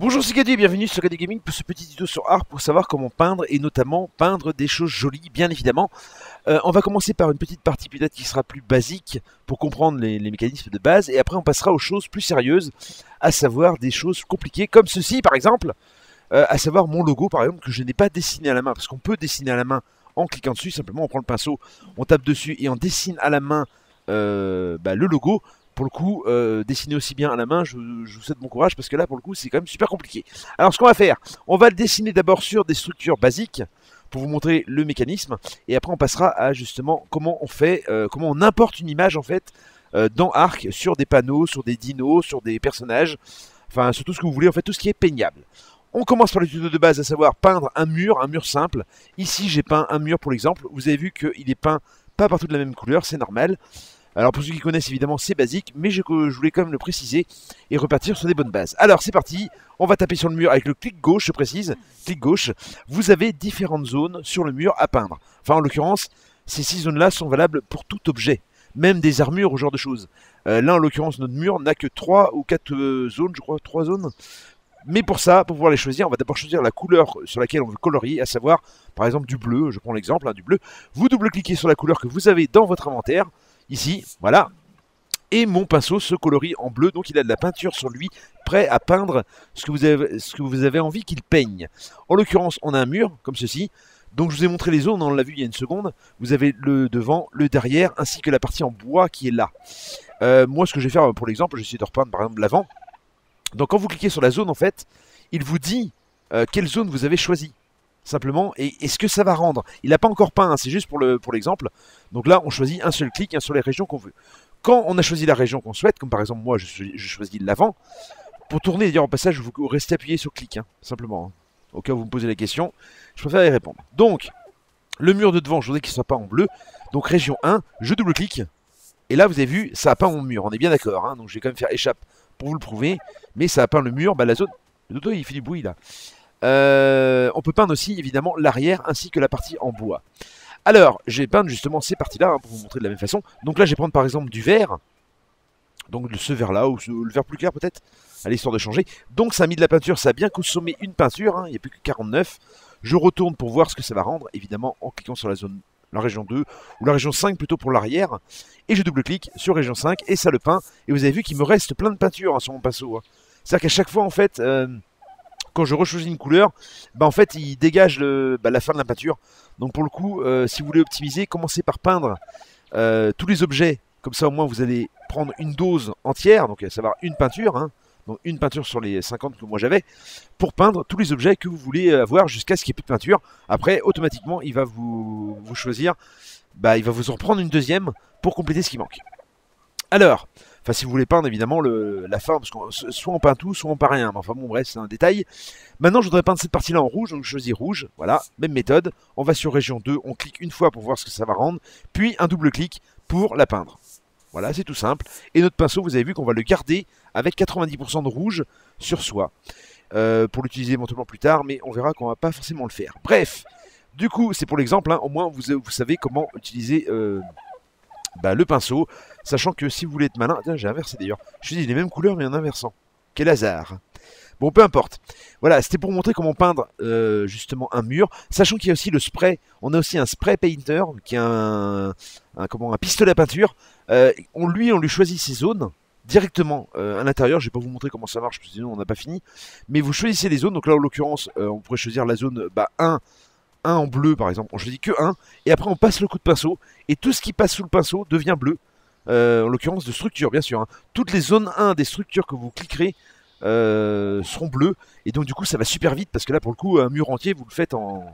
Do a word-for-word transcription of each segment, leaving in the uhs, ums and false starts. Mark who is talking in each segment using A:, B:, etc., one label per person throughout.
A: Bonjour, c'est Gadi et bienvenue sur Gadi Gaming pour ce petit tuto sur art pour savoir comment peindre et notamment peindre des choses jolies, bien évidemment. Euh, on va commencer par une petite partie peut-être qui sera plus basique pour comprendre les, les mécanismes de base et après on passera aux choses plus sérieuses, à savoir des choses compliquées comme ceci par exemple, euh, à savoir mon logo par exemple que je n'ai pas dessiné à la main parce qu'on peut dessiner à la main en cliquant dessus, simplement on prend le pinceau, on tape dessus et on dessine à la main euh, bah, le logo. Pour le coup, euh, dessiner aussi bien à la main, je, je vous souhaite bon courage parce que là, pour le coup, c'est quand même super compliqué. Alors, ce qu'on va faire, on va le dessiner d'abord sur des structures basiques pour vous montrer le mécanisme, et après, on passera à justement comment on fait, euh, comment on importe une image en fait euh, dans Arc sur des panneaux, sur des dinos, sur des personnages, enfin, sur tout ce que vous voulez, en fait, tout ce qui est peignable. On commence par le tuto de base, à savoir peindre un mur, un mur simple. Ici, j'ai peint un mur pour l'exemple. Vous avez vu qu'il est peint pas partout de la même couleur, c'est normal. Alors pour ceux qui connaissent évidemment c'est basique, mais je, je voulais quand même le préciser et repartir sur des bonnes bases. Alors c'est parti, on va taper sur le mur avec le clic gauche, je précise, clic gauche. Vous avez différentes zones sur le mur à peindre. Enfin en l'occurrence, ces six zones-là sont valables pour tout objet, même des armures ou ce genre de choses. Euh, là en l'occurrence notre mur n'a que trois ou quatre euh, zones, je crois, trois zones. Mais pour ça, pour pouvoir les choisir, on va d'abord choisir la couleur sur laquelle on veut colorier, à savoir par exemple du bleu, je prends l'exemple hein, du bleu. Vous double-cliquez sur la couleur que vous avez dans votre inventaire. Ici, voilà, et mon pinceau se colorie en bleu, donc il a de la peinture sur lui, prêt à peindre ce que vous avez, ce que vous avez envie qu'il peigne. En l'occurrence, on a un mur, comme ceci, donc je vous ai montré les zones, on l'a vu il y a une seconde, vous avez le devant, le derrière, ainsi que la partie en bois qui est là. Euh, moi, ce que je vais faire pour l'exemple, je vais essayer de repeindre par exemple l'avant. Donc quand vous cliquez sur la zone, en fait, il vous dit euh, quelle zone vous avez choisie. Simplement, et est-ce que ça va rendre? Il n'a pas encore peint, hein, c'est juste pour le pour l'exemple. Donc là, on choisit un seul clic hein, sur les régions qu'on veut. Quand on a choisi la région qu'on souhaite, comme par exemple moi, je, je choisis l'avant, pour tourner et dire en passage, vous restez appuyé sur clic, hein, simplement. Hein. Au cas où vous me posez la question, je préfère y répondre. Donc, le mur de devant, je voudrais qu'il soit peint en bleu. Donc région un, je double-clique. Et là, vous avez vu, ça a peint mon mur, on est bien d'accord. Hein, donc je vais quand même faire échappe pour vous le prouver. Mais ça a peint le mur, bah, la zone... Le dodo, il fait du bruit là. Euh, on peut peindre aussi évidemment l'arrière ainsi que la partie en bois. Alors, je vais peindre justement ces parties-là hein, pour vous montrer de la même façon. Donc là, je vais prendre par exemple du vert. Donc ce vert-là, ou ce, le vert plus clair peut-être. Allez, histoire de changer. Donc ça a mis de la peinture, ça a bien consommé une peinture. Hein, il n'y a plus que quarante-neuf. Je retourne pour voir ce que ça va rendre, évidemment en cliquant sur la zone, la région deux, ou la région cinq plutôt pour l'arrière. Et je double-clique sur région cinq et ça le peint. Et vous avez vu qu'il me reste plein de peinture hein, sur mon pinceau. Hein. C'est-à-dire qu'à chaque fois, en fait... Euh, quand je rechoisis une couleur, bah en fait il dégage le, bah la fin de la peinture. Donc pour le coup, euh, si vous voulez optimiser, commencez par peindre euh, tous les objets. Comme ça au moins vous allez prendre une dose entière, donc à savoir une peinture, hein, donc une peinture sur les cinquante que moi j'avais, pour peindre tous les objets que vous voulez avoir jusqu'à ce qu'il n'y ait plus de peinture. Après automatiquement il va vous, vous choisir, bah, il va vous en prendre une deuxième pour compléter ce qui manque. Alors, enfin si vous voulez peindre évidemment le, la fin, parce que soit on peint tout, soit on peint rien, mais enfin bon bref c'est un détail. Maintenant je voudrais peindre cette partie là en rouge, donc je choisis rouge, voilà, même méthode. On va sur région deux, on clique une fois pour voir ce que ça va rendre, puis un double clic pour la peindre. Voilà, c'est tout simple. Et notre pinceau, vous avez vu qu'on va le garder avec quatre-vingt-dix pour cent de rouge sur soi. Euh, pour l'utiliser éventuellement plus tard, mais on verra qu'on va pas forcément le faire. Bref, du coup c'est pour l'exemple, hein, au moins vous, vous savez comment utiliser... Euh, Bah, le pinceau, sachant que si vous voulez être malin, tiens j'ai inversé d'ailleurs, je dis les mêmes couleurs mais en inversant, quel hasard. Bon peu importe, voilà c'était pour montrer comment peindre euh, justement un mur, sachant qu'il y a aussi le spray, on a aussi un spray painter qui est un, un, comment, un pistolet à peinture, euh, on, lui on lui choisit ses zones directement euh, à l'intérieur, je vais pas vous montrer comment ça marche parce que sinon on n'a pas fini, mais vous choisissez les zones, donc là en l'occurrence euh, on pourrait choisir la zone bah, un, un en bleu par exemple, on choisit que un, et après on passe le coup de pinceau, et tout ce qui passe sous le pinceau devient bleu, euh, en l'occurrence de structure bien sûr, hein. Toutes les zones un des structures que vous cliquerez euh, seront bleues, et donc du coup ça va super vite, parce que là pour le coup un mur entier vous le faites en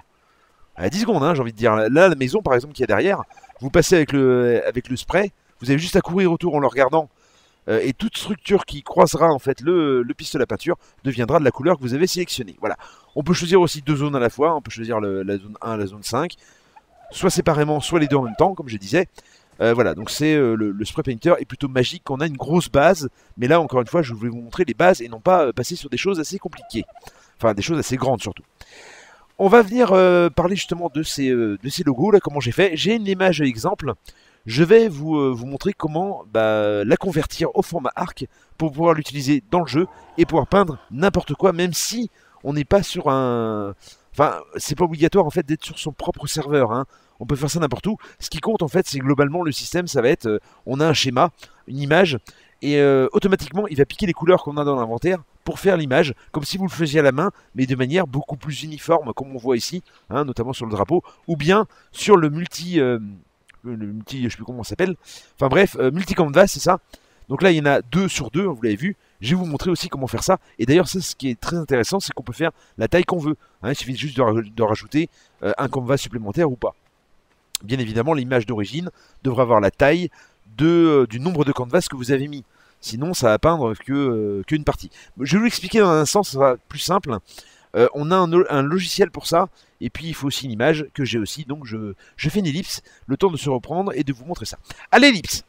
A: à dix secondes, hein, j'ai envie de dire. Là la maison par exemple qui est derrière, vous passez avec le, avec le spray, vous avez juste à courir autour en le regardant, Euh, et toute structure qui croisera en fait le, le pistolet à peinture deviendra de la couleur que vous avez sélectionnée. Voilà. On peut choisir aussi deux zones à la fois, on peut choisir le, la zone un et la zone cinq, soit séparément, soit les deux en même temps, comme je disais. Euh, voilà, donc c'est euh, le, le spray painter est plutôt magique, on a une grosse base, mais là encore une fois je voulais vous montrer les bases et non pas euh, passer sur des choses assez compliquées. Enfin des choses assez grandes surtout. On va venir euh, parler justement de ces, euh, de ces logos là, comment j'ai fait. J'ai une image exemple. je vais vous, euh, vous montrer comment bah, la convertir au format arc pour pouvoir l'utiliser dans le jeu et pouvoir peindre n'importe quoi, même si on n'est pas sur un... Enfin, c'est pas obligatoire en fait d'être sur son propre serveur, hein. On peut faire ça n'importe où. Ce qui compte en fait, c'est globalement le système, ça va être, euh, on a un schéma, une image, et euh, automatiquement il va piquer les couleurs qu'on a dans l'inventaire pour faire l'image, comme si vous le faisiez à la main, mais de manière beaucoup plus uniforme, comme on voit ici, hein, notamment sur le drapeau, ou bien sur le multi... Euh, le multi, je sais plus comment ça s'appelle. Enfin bref, euh, multi-canvas, c'est ça. Donc là, il y en a deux sur deux, vous l'avez vu. Je vais vous montrer aussi comment faire ça. Et d'ailleurs, ça, ce qui est très intéressant, c'est qu'on peut faire la taille qu'on veut. Hein, il suffit juste de, ra de rajouter euh, un canvas supplémentaire ou pas. Bien évidemment, l'image d'origine devra avoir la taille de, euh, du nombre de canvas que vous avez mis. Sinon, ça va peindre que euh, qu'une partie. Je vais vous l'expliquer dans un sens, ça va plus simple. Euh, on a un, un logiciel pour ça, et puis il faut aussi une image que j'ai aussi, donc je, je fais une ellipse, le temps de se reprendre et de vous montrer ça. Allez, ellipse!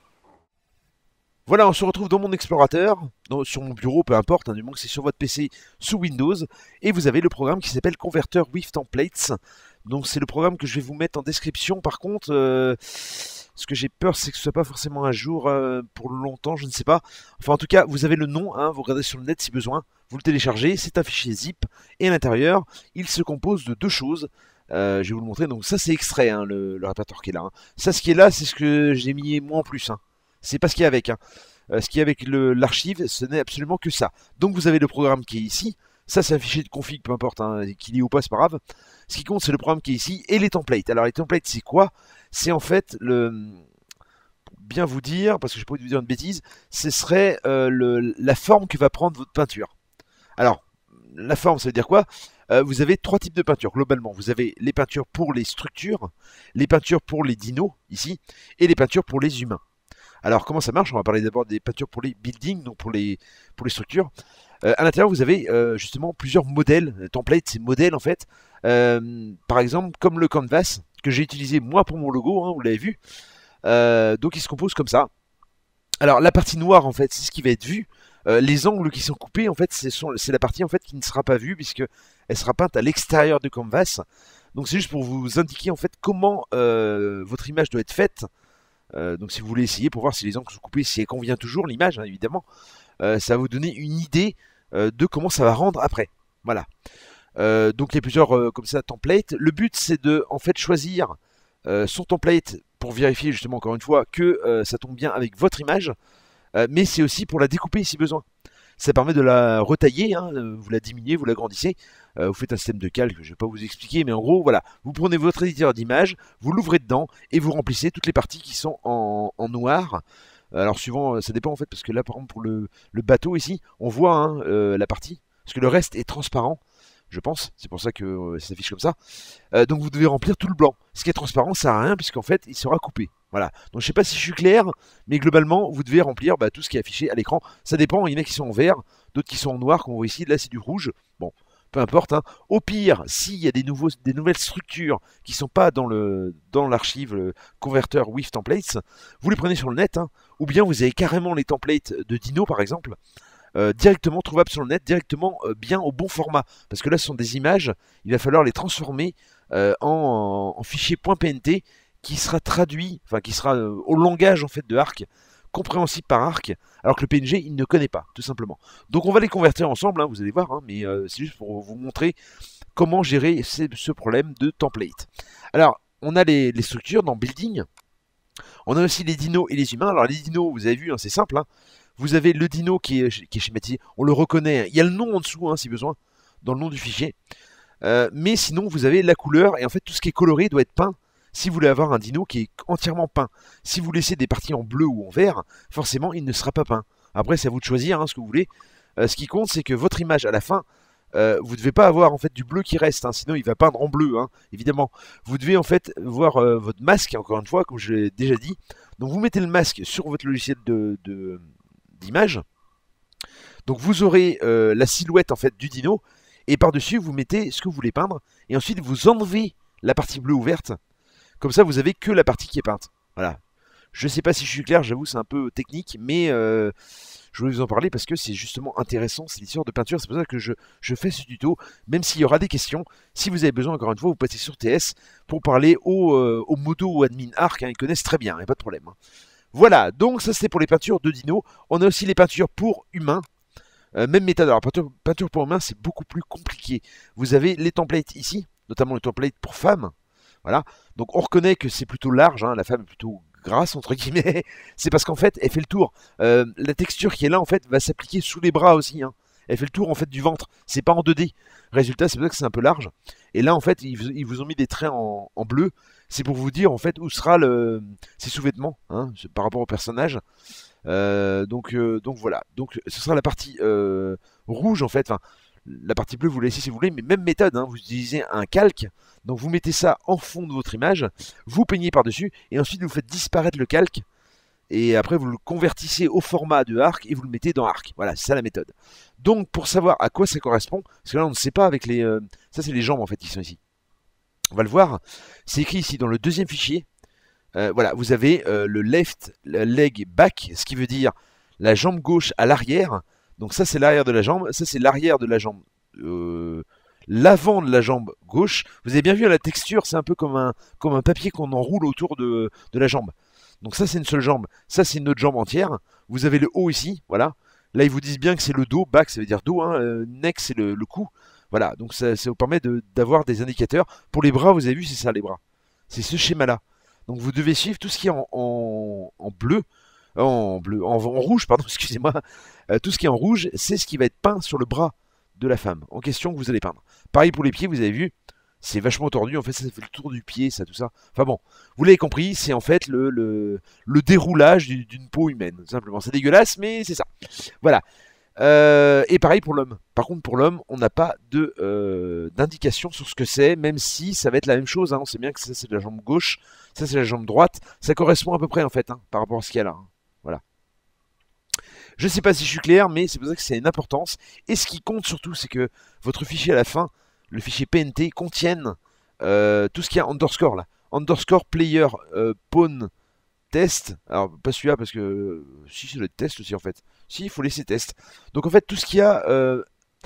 A: Voilà, on se retrouve dans mon explorateur, dans, sur mon bureau, peu importe, hein, du moment que c'est sur votre P C sous Windows, et vous avez le programme qui s'appelle Converter with Templates. Donc c'est le programme que je vais vous mettre en description. Par contre, euh, ce que j'ai peur, c'est que ce soit pas forcément un jour euh, pour longtemps, je ne sais pas. Enfin, en tout cas, vous avez le nom, hein, vous regardez sur le net si besoin, vous le téléchargez, c'est un fichier zip, et à l'intérieur, il se compose de deux choses. Euh, je vais vous le montrer, donc ça c'est extrait, hein, le, le répertoire qui est là. Hein. Ça, ce qui est là, c'est ce que j'ai mis moi en plus. Hein. C'est pas ce qu'il y a avec. Hein. Euh, ce qui est avec l'archive, ce n'est absolument que ça. Donc vous avez le programme qui est ici. Ça, c'est un fichier de config, peu importe, hein, qu'il y ait ou pas, c'est pas grave. Ce qui compte, c'est le programme qui est ici et les templates. Alors, les templates, c'est quoi? C'est en fait le. Pour bien vous dire, parce que je pourrais vous dire une bêtise, ce serait euh, le, la forme que va prendre votre peinture. Alors, la forme, ça veut dire quoi? euh, Vous avez trois types de peintures, globalement. Vous avez les peintures pour les structures, les peintures pour les dinos, ici, et les peintures pour les humains. Alors, comment ça marche? On va parler d'abord des peintures pour les buildings, donc pour les, pour les structures. Euh, à l'intérieur, vous avez euh, justement plusieurs modèles. Le template, c'est modèle en fait. Euh, par exemple, comme le canvas que j'ai utilisé moi pour mon logo, hein, vous l'avez vu. Euh, donc, il se compose comme ça. Alors, la partie noire, en fait, c'est ce qui va être vu. Euh, les angles qui sont coupés, en fait, c'est la partie en fait qui ne sera pas vue puisque elle sera peinte à l'extérieur du canvas. Donc, c'est juste pour vous indiquer en fait comment euh, votre image doit être faite. Euh, donc, si vous voulez essayer pour voir si les angles sont coupés, si elle convient toujours l'image, hein, évidemment. Euh, ça va vous donner une idée euh, de comment ça va rendre après. Voilà. Euh, donc il y a plusieurs euh, comme ça templates. Le but c'est de en fait choisir euh, son template pour vérifier justement encore une fois que euh, ça tombe bien avec votre image, euh, mais c'est aussi pour la découper si besoin. Ça permet de la retailler, hein, vous la diminuez, vous l'agrandissez, euh, vous faites un système de calque, je ne vais pas vous expliquer, mais en gros voilà, vous prenez votre éditeur d'image, vous l'ouvrez dedans et vous remplissez toutes les parties qui sont en, en noir. Alors suivant, ça dépend en fait, parce que là par exemple pour le, le bateau ici, on voit hein, euh, la partie, parce que le reste est transparent, je pense, c'est pour ça que euh, ça s'affiche comme ça. Euh, donc vous devez remplir tout le blanc. Ce qui est transparent, ça sert à rien, puisqu'en fait il sera coupé. Voilà. Donc je sais pas si je suis clair, mais globalement vous devez remplir bah, tout ce qui est affiché à l'écran. Ça dépend, il y en a qui sont en vert, d'autres qui sont en noir, comme on voit ici, là c'est du rouge. Bon, peu importe. Hein. Au pire, s'il y a des, nouveaux, des nouvelles structures qui ne sont pas dans le dans l'archive le Converter with Templates, vous les prenez sur le net, hein, ou bien vous avez carrément les templates de Dino par exemple, euh, directement trouvables sur le net, directement euh, bien au bon format. Parce que là ce sont des images, il va falloir les transformer euh, en, en fichier .pnt qui sera traduit, enfin qui sera euh, au langage en fait de Arc, compréhensible par Arc, alors que le P N G il ne connaît pas, tout simplement. Donc on va les convertir ensemble, hein, vous allez voir, hein, mais euh, c'est juste pour vous montrer comment gérer ce problème de template. Alors, on a les, les structures dans Building, on a aussi les dinos et les humains. Alors les dinos, vous avez vu, hein, c'est simple, hein. Vous avez le dino qui est, qui est schématisé, on le reconnaît, hein. Il y a le nom en dessous, hein, si besoin, dans le nom du fichier. Euh, mais sinon, vous avez la couleur, et en fait tout ce qui est coloré doit être peint. Si vous voulez avoir un dino qui est entièrement peint, si vous laissez des parties en bleu ou en vert, forcément il ne sera pas peint. Après c'est à vous de choisir hein, ce que vous voulez. Euh, ce qui compte c'est que votre image à la fin, euh, vous ne devez pas avoir en fait du bleu qui reste, hein, sinon il va peindre en bleu, hein, évidemment. Vous devez en fait voir euh, votre masque, encore une fois, comme je l'ai déjà dit. Donc vous mettez le masque sur votre logiciel de, de, d'image. Donc vous aurez euh, la silhouette en fait du dino, et par-dessus vous mettez ce que vous voulez peindre, et ensuite vous enlevez la partie bleue ou verte. Comme ça, vous avez que la partie qui est peinte. Voilà. Je sais pas si je suis clair, j'avoue, c'est un peu technique, mais euh, je voulais vous en parler parce que c'est justement intéressant, c'est l'histoire de peinture, c'est pour ça que je, je fais ce tuto, même s'il y aura des questions, si vous avez besoin, encore une fois, vous passez sur T S pour parler aux, euh, aux modos ou admin Arc, hein, ils connaissent très bien, il n'y a pas de problème. Hein. Voilà, donc ça c'est pour les peintures de dinos, on a aussi les peintures pour humains, euh, même méthode, alors peinture, peinture pour humains c'est beaucoup plus compliqué, vous avez les templates ici, notamment les templates pour femmes, voilà, donc on reconnaît que c'est plutôt large, hein, la femme est plutôt grasse entre guillemets, c'est parce qu'en fait elle fait le tour. Euh, la texture qui est là en fait va s'appliquer sous les bras aussi. Hein. Elle fait le tour en fait du ventre, c'est pas en deux D. Résultat, c'est pour ça que c'est un peu large. Et là en fait ils, ils vous ont mis des traits en, en bleu. C'est pour vous dire en fait où sera le ses sous-vêtements hein, par rapport au personnage. Euh, donc euh, donc voilà. Donc ce sera la partie euh, rouge en fait. Enfin, la partie bleue vous la laissez si vous voulez, mais même méthode. Hein, vous utilisez un calque. Donc vous mettez ça en fond de votre image, vous peignez par-dessus, et ensuite vous faites disparaître le calque, et après vous le convertissez au format de Arc, et vous le mettez dans Arc. Voilà, c'est ça la méthode. Donc pour savoir à quoi ça correspond, parce que là on ne sait pas avec les... Euh, ça c'est les jambes en fait qui sont ici. On va le voir, c'est écrit ici dans le deuxième fichier. Euh, voilà, vous avez euh, le left leg back, ce qui veut dire la jambe gauche à l'arrière. Donc ça c'est l'arrière de la jambe, ça c'est l'arrière de la jambe... Euh, l'avant de la jambe gauche. Vous avez bien vu la texture, c'est un peu comme un, comme un papier qu'on enroule autour de, de la jambe. Donc ça c'est une seule jambe, ça c'est une autre jambe entière. Vous avez le haut ici, voilà. Là ils vous disent bien que c'est le dos, back ça veut dire dos, hein, euh, neck c'est le, le cou. Voilà, donc ça, ça vous permet d'avoir des indicateurs. Pour les bras, vous avez vu, c'est ça les bras. C'est ce schéma-là. Donc vous devez suivre tout ce qui est en, en, en bleu, en bleu, en, en rouge, pardon, excusez-moi. Euh, tout ce qui est en rouge, c'est ce qui va être peint sur le bras de la femme en question que vous allez peindre. Pareil pour les pieds, vous avez vu, c'est vachement tordu, en fait ça fait le tour du pied, ça, tout ça. Enfin bon, vous l'avez compris, c'est en fait le, le, le déroulage d'une peau humaine, tout simplement. C'est dégueulasse, mais c'est ça. Voilà. Euh, et pareil pour l'homme. Par contre, pour l'homme, on n'a pas de euh, d'indication sur ce que c'est, même si ça va être la même chose. Hein. On sait bien que ça c'est la jambe gauche, ça c'est la jambe droite. Ça correspond à peu près en fait, hein, par rapport à ce qu'il y a là. Hein. Voilà. Je ne sais pas si je suis clair, mais c'est pour ça que c'est une importance. Et ce qui compte surtout, c'est que votre fichier à la fin, le fichier P N T, contienne euh, tout ce qu'il y a underscore là. Underscore player euh, pawn test. Alors, pas celui-là parce que... Euh, si, c'est le test aussi en fait. Si, il faut laisser test. Donc en fait, tout ce qu'il y a euh,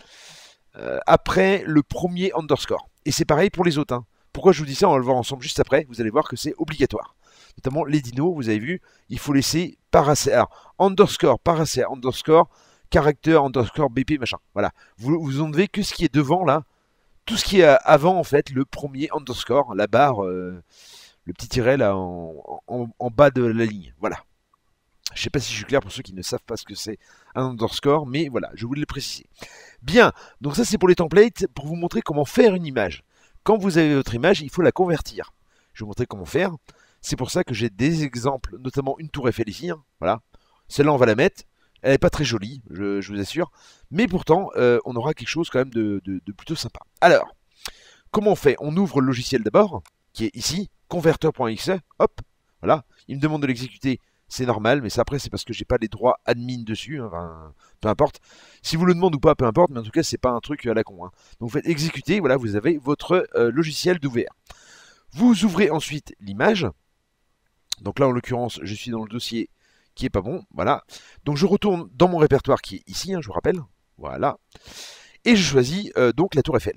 A: euh, après le premier underscore. Et c'est pareil pour les autres. Hein. Pourquoi je vous dis ça? On va le voir ensemble juste après. Vous allez voir que c'est obligatoire. Notamment les dinos, vous avez vu, il faut laisser paracer. Alors, underscore, paracer, underscore, caractère, underscore, B P, machin. Voilà. Vous, vous enlevez que ce qui est devant, là. Tout ce qui est avant, en fait, le premier underscore, la barre, euh, le petit tiret, là, en, en, en bas de la ligne. Voilà. Je sais pas si je suis clair pour ceux qui ne savent pas ce que c'est un underscore, mais voilà, je voulais le préciser. Bien, donc ça c'est pour les templates, pour vous montrer comment faire une image. Quand vous avez votre image, il faut la convertir. Je vais vous montrer comment faire. C'est pour ça que j'ai des exemples, notamment une tour Eiffel ici. Hein, voilà. Celle-là, on va la mettre. Elle n'est pas très jolie, je, je vous assure. Mais pourtant, euh, on aura quelque chose quand même de, de, de plutôt sympa. Alors, comment on fait? On ouvre le logiciel d'abord, qui est ici, converteur.exe. Hop, voilà. Il me demande de l'exécuter. C'est normal, mais ça après, c'est parce que j'ai pas les droits admin dessus. Hein, enfin, peu importe. Si vous le demandez ou pas, peu importe. Mais en tout cas, c'est pas un truc à la con. Hein. Donc, vous faites exécuter. Voilà, vous avez votre euh, logiciel d'ouvert. Vous ouvrez ensuite l'image. Donc là, en l'occurrence, je suis dans le dossier qui est pas bon. Voilà. Donc je retourne dans mon répertoire qui est ici, hein, je vous rappelle. Voilà. Et je choisis euh, donc la tour Eiffel.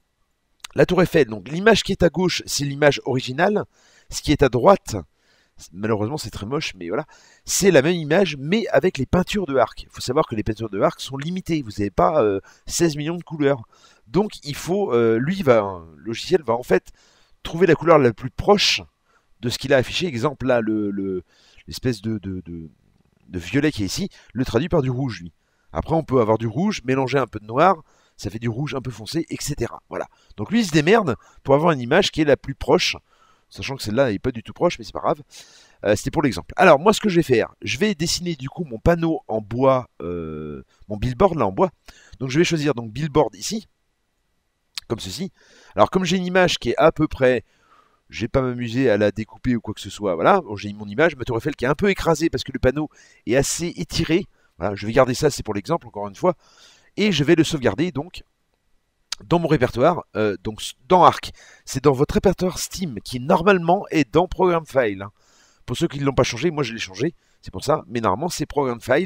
A: La tour Eiffel, donc l'image qui est à gauche, c'est l'image originale. Ce qui est à droite, malheureusement c'est très moche, mais voilà, c'est la même image, mais avec les peintures de Arc. Il faut savoir que les peintures de Arc sont limitées. Vous n'avez pas euh, seize millions de couleurs. Donc il faut, euh, lui, va, le logiciel va en fait trouver la couleur la plus proche de ce qu'il a affiché. Exemple là, le, le, l'espèce de, de, de, de violet qui est ici, le traduit par du rouge, lui. Après, on peut avoir du rouge, mélanger un peu de noir, ça fait du rouge un peu foncé, et cetera. Voilà. Donc lui, il se démerde pour avoir une image qui est la plus proche, sachant que celle-là n'est pas du tout proche, mais c'est pas grave. Euh, C'était pour l'exemple. Alors, moi, ce que je vais faire, je vais dessiner du coup mon panneau en bois, euh, mon billboard là en bois. Donc, je vais choisir donc billboard ici, comme ceci. Alors, comme j'ai une image qui est à peu près... Je vais pas m'amuser à la découper ou quoi que ce soit. Voilà, bon, j'ai mon image, ma tour Eiffel qui est un peu écrasée parce que le panneau est assez étiré. Voilà, je vais garder ça, c'est pour l'exemple, encore une fois. Et je vais le sauvegarder, donc, dans mon répertoire, euh, donc dans Arc. C'est dans votre répertoire Steam, qui normalement est dans Program File. Hein. Pour ceux qui ne l'ont pas changé, moi je l'ai changé, c'est pour ça. Mais normalement, c'est Program File.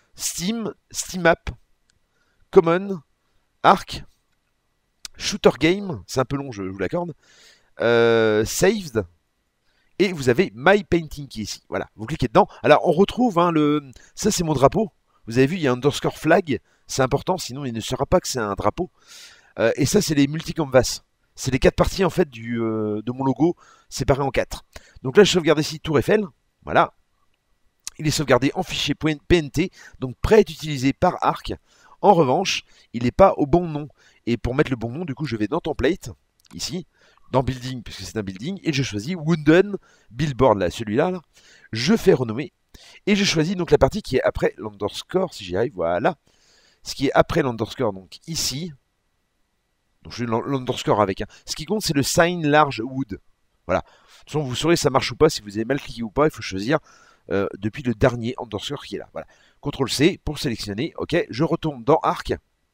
A: Steam, Steam App, Common, Arc, Shooter Game, c'est un peu long, je vous l'accorde, euh, Saved, et vous avez My Painting qui est ici. Voilà, vous cliquez dedans. Alors on retrouve hein, le, ça c'est mon drapeau. Vous avez vu, il y a un underscore flag, c'est important, sinon il ne saura pas que c'est un drapeau. Euh, et ça c'est les multi-canvas. C'est les quatre parties en fait du, euh, de mon logo séparées en quatre. Donc là je sauvegarde ici Tour Eiffel, voilà. Il est sauvegardé en fichier P N T, donc prêt à être utilisé par Arc. En revanche, il n'est pas au bon nom. Et pour mettre le bon nom, du coup je vais dans Template, ici, dans Building, puisque c'est un building, et je choisis Wooden Billboard, là, celui-là, là. Je fais renommer, et je choisis donc la partie qui est après l'underscore, si j'y arrive, voilà. Ce qui est après l'underscore, donc ici, donc je fais l'underscore avec, hein. Ce qui compte, c'est le sign large wood, voilà. De toute façon, vous saurez si ça marche ou pas, si vous avez mal cliqué ou pas, il faut choisir euh, depuis le dernier underscore qui est là, voilà. contrôle C pour sélectionner, ok, je retourne dans Arc,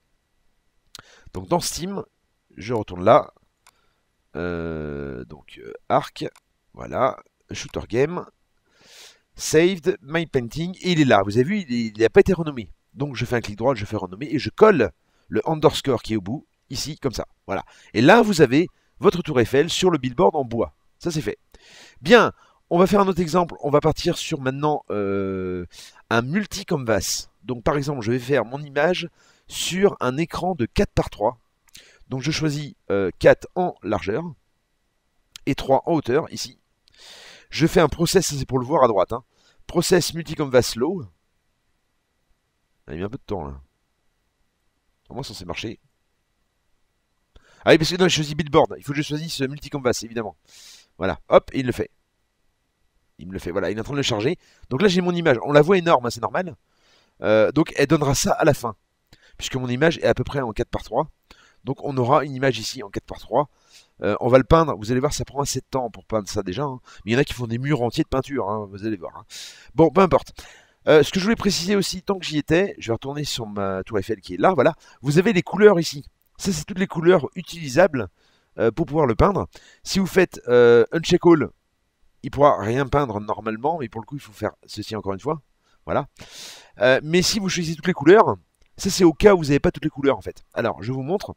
A: donc dans Steam, je retourne là, Euh, donc euh, Arc, voilà, Shooter Game, Saved, My Painting, et il est là. Vous avez vu, il n'a pas été renommé. Donc je fais un clic droit, je fais renommer, et je colle le underscore qui est au bout, ici, comme ça. Voilà. Et là, vous avez votre tour Eiffel sur le billboard en bois. Ça, c'est fait. Bien, on va faire un autre exemple. On va partir sur maintenant euh, un multi-canvas. Donc par exemple, je vais faire mon image sur un écran de quatre par trois. Donc je choisis euh, quatre en largeur et trois en hauteur, ici. Je fais un process, c'est pour le voir à droite. Hein. Process multi-canvas slow. Il a mis un peu de temps là. Comment ça s'est marché? Ah oui, parce que non, je choisis billboard. Il faut que je choisisse multi-canvas, évidemment. Voilà, hop, et il le fait. Il me le fait, voilà, il est en train de le charger. Donc là j'ai mon image, on la voit énorme, hein, c'est normal. Euh, donc elle donnera ça à la fin. Puisque mon image est à peu près en quatre par trois. Donc on aura une image ici en quatre par trois. Euh, on va le peindre, vous allez voir, ça prend assez de temps pour peindre ça déjà. Hein. Mais il y en a qui font des murs entiers de peinture, hein, vous allez voir. Hein. Bon, peu importe. Euh, ce que je voulais préciser aussi, tant que j'y étais, je vais retourner sur ma tour Eiffel qui est là, voilà. Vous avez les couleurs ici. Ça, c'est toutes les couleurs utilisables euh, pour pouvoir le peindre. Si vous faites euh, Uncheck All, il pourra rien peindre normalement, mais pour le coup, il faut faire ceci encore une fois. Voilà. Euh, mais si vous choisissez toutes les couleurs, ça c'est au cas où vous n'avez pas toutes les couleurs en fait. Alors, je vous montre.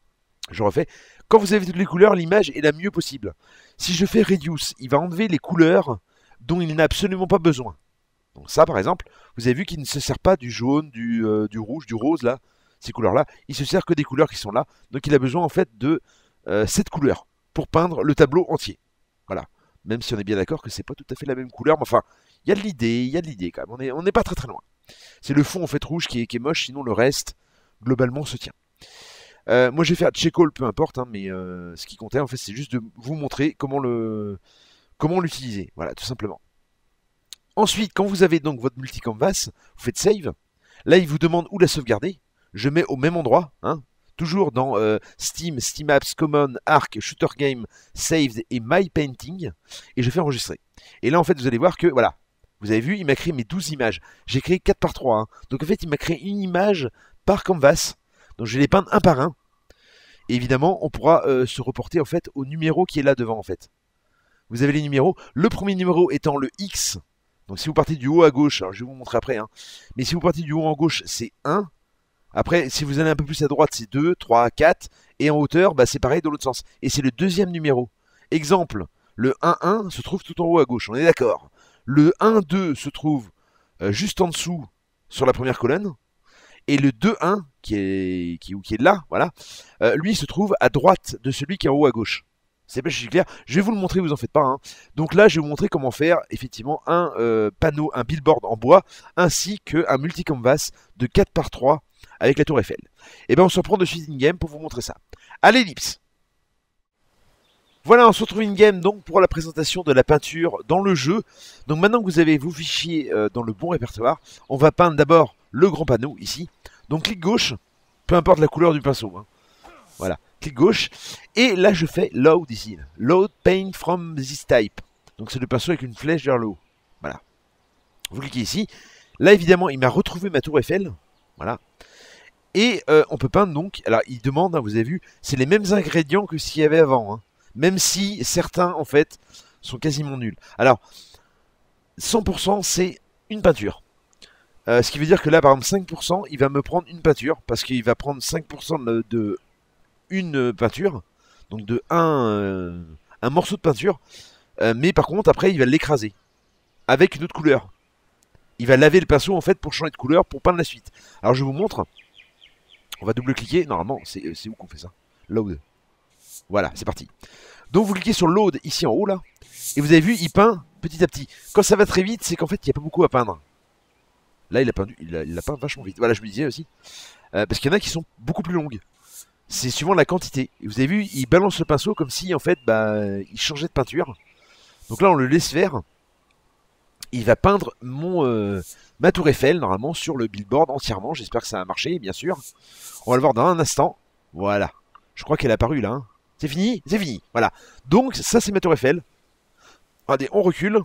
A: Je refais. Quand vous avez toutes les couleurs, l'image est la mieux possible. Si je fais Reduce, il va enlever les couleurs dont il n'a absolument pas besoin. Donc ça, par exemple, vous avez vu qu'il ne se sert pas du jaune, du, euh, du rouge, du rose, là, ces couleurs-là. Il se sert que des couleurs qui sont là. Donc il a besoin, en fait, de euh, cette couleur pour peindre le tableau entier. Voilà. Même si on est bien d'accord que c'est pas tout à fait la même couleur. Mais enfin, il y a de l'idée, il y a de l'idée quand même. On n'est on n'est pas très très loin. C'est le fond, en fait, rouge qui est, qui est moche. Sinon, le reste, globalement, se tient. Euh, moi j'ai fait un check all, peu importe, hein, mais euh, ce qui comptait en fait c'est juste de vous montrer comment le comment l'utiliser, voilà tout simplement. Ensuite, quand vous avez donc votre multi-canvas, vous faites save. Là il vous demande où la sauvegarder. Je mets au même endroit, hein, toujours dans euh, Steam, Steam Apps, Common, Arc, Shooter Game, Saved et My Painting, et je fais enregistrer. Et là en fait vous allez voir que voilà, vous avez vu, il m'a créé mes douze images. J'ai créé quatre par trois, hein. Donc en fait il m'a créé une image par canvas. Donc je vais les peindre un par un. Et évidemment, on pourra euh, se reporter en fait au numéro qui est là devant en fait. Vous avez les numéros. Le premier numéro étant le X. Donc si vous partez du haut à gauche, alors je vais vous montrer après. Hein, mais si vous partez du haut en gauche, c'est un. Après, si vous allez un peu plus à droite, c'est deux, trois, quatre. Et en hauteur, bah, c'est pareil dans l'autre sens. Et c'est le deuxième numéro. Exemple, le un un se trouve tout en haut à gauche. On est d'accord. Le un deux se trouve euh, juste en dessous sur la première colonne. Et le deux un, qui est, qui, qui est là, voilà, euh, lui se trouve à droite de celui qui est en haut à gauche. C'est pas clair. Je vais vous le montrer, vous en faites pas. Hein. Donc là, je vais vous montrer comment faire effectivement un euh, panneau, un billboard en bois, ainsi qu'un multi-canvas de quatre par trois avec la tour Eiffel. Et bien on se reprend de suite in-game pour vous montrer ça. À l'ellipse. Voilà, on se retrouve in-game donc pour la présentation de la peinture dans le jeu. Donc maintenant que vous avez vos fichiers euh, dans le bon répertoire, on va peindre d'abord le grand panneau ici. Donc clic gauche, peu importe la couleur du pinceau. Hein. Voilà, clic gauche. Et là je fais load ici. Load paint from this type. Donc c'est le pinceau avec une flèche vers le haut. Voilà. Vous cliquez ici. Là évidemment il m'a retrouvé ma tour Eiffel. Voilà. Et euh, on peut peindre donc. Alors il demande, hein, vous avez vu, c'est les mêmes ingrédients que ce qu'il y avait avant. Hein. Même si certains en fait sont quasiment nuls. Alors cent pour cent c'est une peinture. Euh, ce qui veut dire que là, par exemple, cinq pour cent, il va me prendre une peinture, parce qu'il va prendre cinq pour cent de, de une peinture, donc de un, euh, un morceau de peinture, euh, mais par contre, après, il va l'écraser, avec une autre couleur. Il va laver le pinceau, en fait, pour changer de couleur, pour peindre la suite. Alors, je vous montre. On va double-cliquer. Normalement, c'est où qu'on fait ça? Load. Voilà, c'est parti. Donc, vous cliquez sur Load, ici en haut, là, et vous avez vu, il peint petit à petit. Quand ça va très vite, c'est qu'en fait, il n'y a pas beaucoup à peindre. Là, il a peint, il a, il a peint vachement vite. Voilà, je me disais aussi. Euh, parce qu'il y en a qui sont beaucoup plus longues. C'est suivant la quantité. Et vous avez vu, il balance le pinceau comme si, en fait, bah, il changeait de peinture. Donc là, on le laisse faire. Il va peindre mon euh, ma tour Eiffel, normalement, sur le billboard entièrement. J'espère que ça a marché, bien sûr. On va le voir dans un instant. Voilà. Je crois qu'elle est apparue, là. Hein. C'est fini? C'est fini. Voilà. Donc, ça, c'est ma tour Eiffel. Regardez, on recule.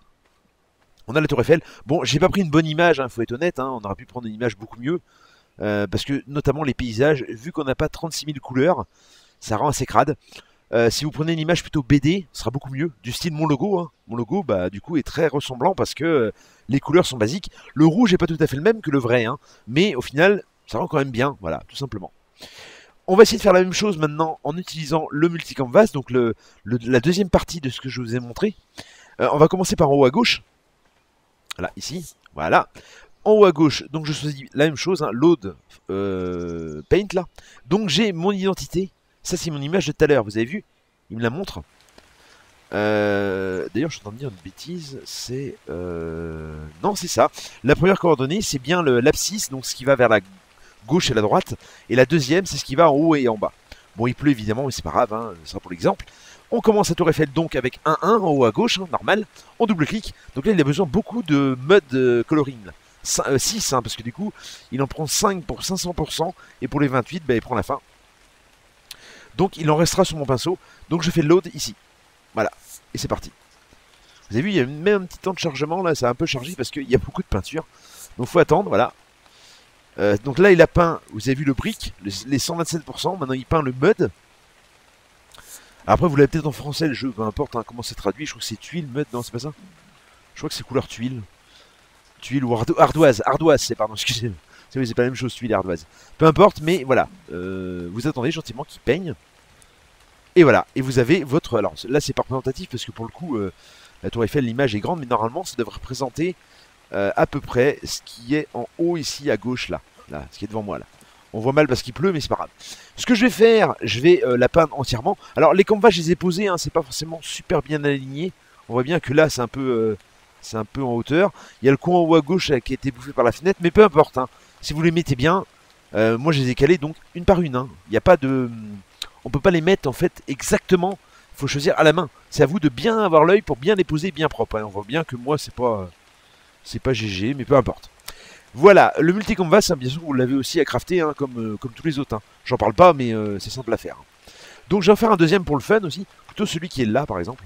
A: On a la tour Eiffel. Bon, j'ai pas pris une bonne image, il hein, faut être honnête. Hein, on aurait pu prendre une image beaucoup mieux. Euh, parce que, notamment les paysages, vu qu'on n'a pas trente-six mille couleurs, ça rend assez crade. Euh, si vous prenez une image plutôt B D, ce sera beaucoup mieux. Du style mon logo. Hein. Mon logo, bah, du coup, est très ressemblant parce que euh, les couleurs sont basiques. Le rouge n'est pas tout à fait le même que le vrai. Hein, mais au final, ça rend quand même bien. Voilà, tout simplement. On va essayer de faire la même chose maintenant en utilisant le multi-canvas. Donc, le, le, la deuxième partie de ce que je vous ai montré. Euh, on va commencer par en haut à gauche. Là, ici. Voilà. En haut à gauche, donc je choisis la même chose, hein, Load euh, Paint là. Donc j'ai mon identité. Ça c'est mon image de tout à l'heure, vous avez vu? Il me la montre. Euh, D'ailleurs je suis en train de dire une bêtise, c'est... Euh... Non c'est ça. La première coordonnée c'est bien l'abscisse, donc ce qui va vers la gauche et la droite. Et la deuxième c'est ce qui va en haut et en bas. Bon il pleut évidemment mais c'est pas grave, hein, ce sera pour l'exemple. On commence à Tour Eiffel donc avec un un en haut à gauche, hein, normal. On double-clique. Donc là il a besoin beaucoup de mode euh, coloring. six, hein, parce que du coup, il en prend cinq pour cinq cents pour cent, et pour les vingt-huit, bah, il prend la fin. Donc il en restera sur mon pinceau, donc je fais load ici. Voilà, et c'est parti. Vous avez vu, il y a même un petit temps de chargement, là, ça a un peu chargé, parce qu'il y a beaucoup de peinture. Donc faut attendre, voilà. Euh, donc là, il a peint, vous avez vu le brick, les cent vingt-sept pour cent, maintenant il peint le mud. Après, vous l'avez peut-être en français, le jeu, peu importe hein, comment c'est traduit, je crois que c'est tuile, mud, non, c'est pas ça? Je crois que c'est couleur tuile. Tuile ou ardo ardoise, ardoise, c'est pardon, excusez-moi. C'est pas la même chose, tuile et ardoise. Peu importe, mais voilà. Euh, vous attendez gentiment qu'il peigne. Et voilà. Et vous avez votre... Alors là, c'est pas représentatif parce que pour le coup, euh, la tour Eiffel, l'image est grande, mais normalement, ça devrait représenter euh, à peu près ce qui est en haut ici à gauche, là. Là, ce qui est devant moi, là. On voit mal parce qu'il pleut, mais c'est pas grave. Ce que je vais faire, je vais euh, la peindre entièrement. Alors, les canvas, je les ai posés, hein, c'est pas forcément super bien aligné. On voit bien que là, c'est un peu... Euh, c'est un peu en hauteur. Il y a le coin en haut à gauche euh, qui a été bouffé par la fenêtre, mais peu importe. Hein. Si vous les mettez bien, euh, moi je les ai calés donc une par une. Hein. Il n'y a pas de, on peut pas les mettre en fait exactement. Il faut choisir à la main. C'est à vous de bien avoir l'œil pour bien les poser bien propre. Hein. On voit bien que moi c'est pas, c'est pas G G, mais peu importe. Voilà, le multi-canvas, hein, bien sûr vous l'avez aussi à crafter hein, comme, euh, comme tous les autres. Hein. J'en parle pas, mais euh, c'est simple à faire. Donc je vais en faire un deuxième pour le fun aussi, plutôt celui qui est là par exemple,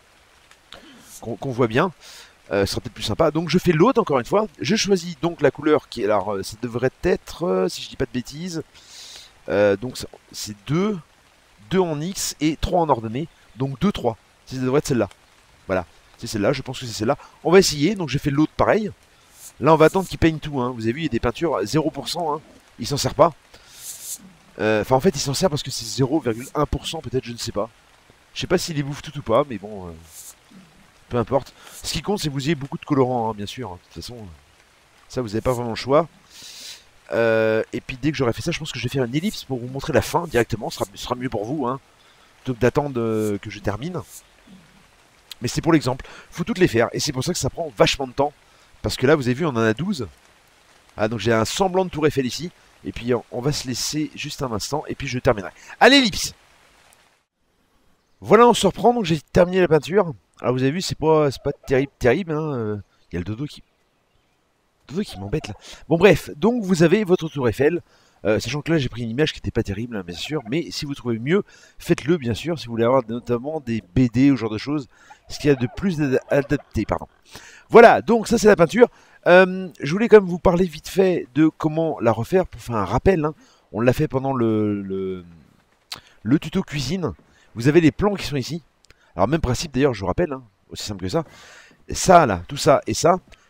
A: qu'on qu'on voit bien. Euh, ce sera peut-être plus sympa. Donc je fais l'autre encore une fois. Je choisis donc la couleur qui est... Alors euh, ça devrait être, euh, si je dis pas de bêtises, euh, donc c'est deux, deux en X et trois en ordonnée. Donc deux, trois. Ça devrait être celle-là. Voilà, c'est celle-là, je pense que c'est celle-là. On va essayer, donc je fais l'autre pareil. Là on va attendre qu'il peigne tout. Hein. Vous avez vu, il y a des peintures zéro pour cent. Hein. Il s'en sert pas. Enfin euh, en fait il s'en sert parce que c'est zéro virgule un pour cent peut-être, je ne sais pas. Je sais pas s'il les bouffe tout ou pas, mais bon... Euh... Peu importe. Ce qui compte, c'est que vous ayez beaucoup de colorants, hein, bien sûr. De toute façon, ça, vous n'avez pas vraiment le choix. Euh, et puis, dès que j'aurai fait ça, je pense que je vais faire une ellipse pour vous montrer la fin directement. Ce sera, ce sera mieux pour vous, hein, plutôt que d'attendre euh, que je termine. Mais c'est pour l'exemple. Il faut toutes les faire. Et c'est pour ça que ça prend vachement de temps. Parce que là, vous avez vu, on en a douze. Ah, donc j'ai un semblant de tour Eiffel ici. Et puis, on va se laisser juste un instant. Et puis, je terminerai. À l'ellipse! Voilà, on se reprend. Donc, j'ai terminé la peinture. Alors vous avez vu, c'est pas, pas terrible, terrible. Hein. Il y a le dodo qui, dodo qui m'embête là. Bon bref, donc vous avez votre tour Eiffel. Euh, sachant que là j'ai pris une image qui n'était pas terrible, hein, bien sûr. Mais si vous trouvez mieux, faites-le bien sûr. Si vous voulez avoir notamment des B D ou ce genre de choses, ce qu'il y a de plus adapté, pardon. Voilà, donc ça c'est la peinture. Euh, je voulais quand même vous parler vite fait de comment la refaire pour faire un rappel. Hein. On l'a fait pendant le, le, le tuto cuisine. Vous avez les plans qui sont ici. Alors même principe d'ailleurs, je vous rappelle, hein, aussi simple que ça. Ça là, tout ça et ça,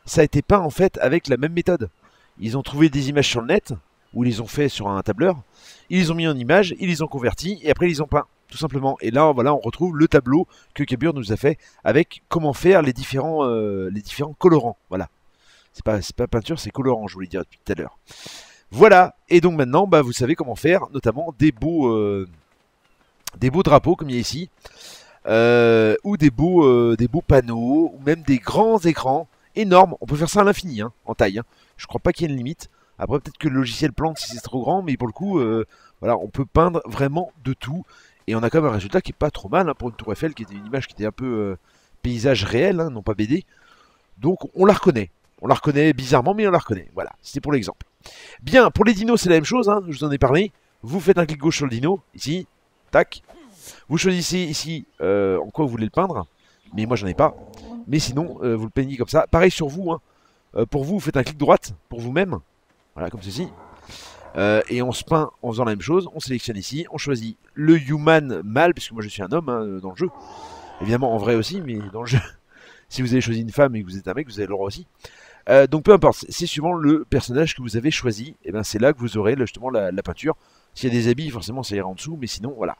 A: ça a été peint en fait avec la même méthode. Ils ont trouvé des images sur le net, ou ils les ont fait sur un tableur, ils les ont mis en images, ils les ont convertis, et après ils les ont peints, tout simplement. Et là, voilà, on retrouve le tableau que Kabur nous a fait avec comment faire les différents, euh, les différents colorants. Voilà. C'est pas, c'est pas peinture, c'est colorant, je voulais dire depuis tout à l'heure. Voilà. Et donc maintenant, bah, vous savez comment faire, notamment des beaux, euh, des beaux drapeaux, comme il y a ici, euh, ou des beaux, euh, des beaux panneaux, ou même des grands écrans énormes. On peut faire ça à l'infini, hein, en taille. Hein. Je crois pas qu'il y ait une limite. Après, peut-être que le logiciel plante si c'est trop grand, mais pour le coup, euh, voilà, on peut peindre vraiment de tout. Et on a quand même un résultat qui est pas trop mal hein, pour une tour Eiffel, qui était une image qui était un peu euh, paysage réel, hein, non pas B D. Donc on la reconnaît. On la reconnaît bizarrement, mais on la reconnaît. Voilà, c'était pour l'exemple. Bien, pour les dinos, c'est la même chose, hein, je vous en ai parlé. Vous faites un clic gauche sur le dino, ici, tac. Vous choisissez ici euh, en quoi vous voulez le peindre, mais moi j'en ai pas. Mais sinon, euh, vous le peignez comme ça. Pareil sur vous, hein. euh, pour vous, vous faites un clic droite pour vous-même. Voilà, comme ceci. Euh, et on se peint en faisant la même chose. On sélectionne ici, on choisit le human mâle, puisque moi je suis un homme hein, dans le jeu. Évidemment en vrai aussi, mais dans le jeu, si vous avez choisi une femme et que vous êtes un mec, vous avez le droit aussi. Euh, donc peu importe, c'est suivant le personnage que vous avez choisi, et ben c'est là que vous aurez justement la, la peinture. S'il y a des habits, forcément ça ira en dessous, mais sinon voilà.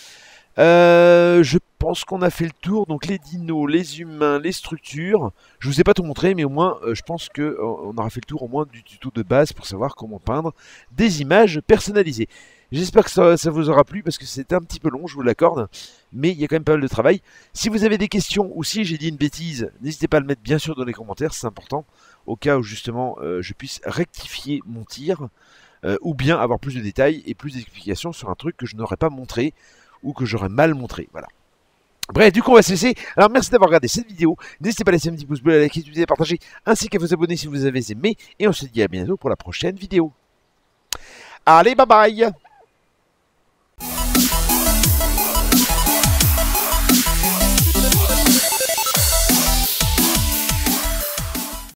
A: Euh, je pense qu'on a fait le tour, donc les dinos, les humains, les structures. Je vous ai pas tout montré, mais au moins, euh, je pense que euh, on aura fait le tour au moins du tuto de base pour savoir comment peindre des images personnalisées. J'espère que ça, ça vous aura plu parce que c'était un petit peu long, je vous l'accorde, mais il y a quand même pas mal de travail. Si vous avez des questions ou si j'ai dit une bêtise, n'hésitez pas à le mettre bien sûr dans les commentaires, c'est important, au cas où justement euh, je puisse rectifier mon tir, euh, ou bien avoir plus de détails et plus d'explications sur un truc que je n'aurais pas montré ou que j'aurais mal montré, voilà. Bref, du coup on va se laisser. Alors merci d'avoir regardé cette vidéo, n'hésitez pas à laisser un petit pouce bleu, à liker, à partager, ainsi qu'à vous abonner si vous avez aimé, et on se dit à bientôt pour la prochaine vidéo. Allez, bye bye.